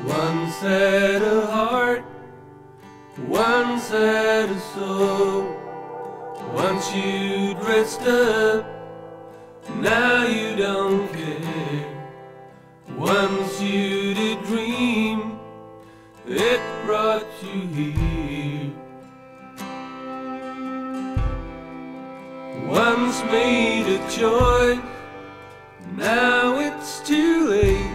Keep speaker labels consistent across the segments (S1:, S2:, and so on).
S1: Once had a heart, once had a soul. Once you'd rest up, now you don't care. Once you did dream, it brought you here. Once made a choice, now it's too late.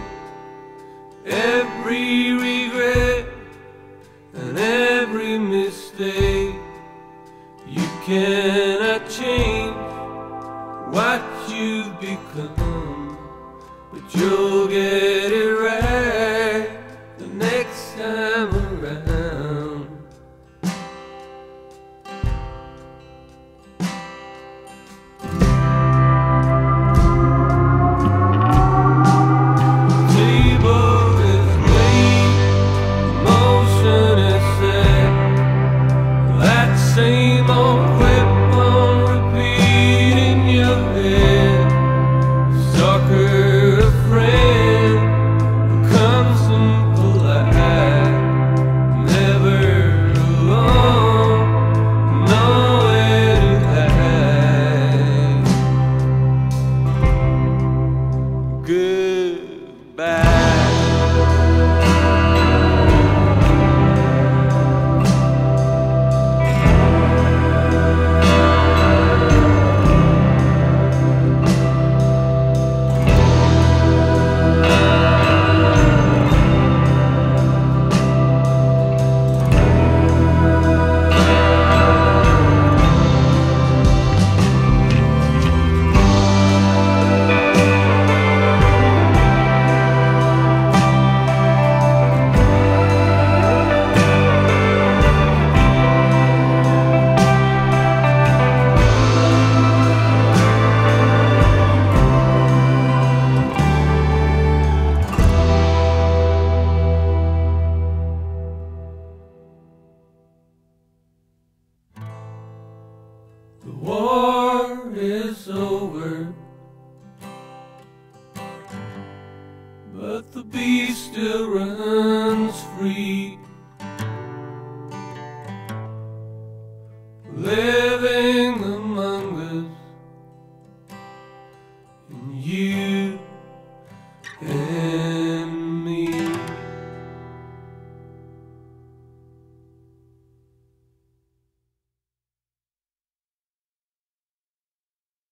S1: Every regret and every mistake, you cannot change what you've become, but you'll get it right the next time around. Same old whip on repeat in your head. Stalker, a friend, a constant polite, never alone, nowhere to hide. Goodbye. The war is over, but the beast still runs free, living among us, and you and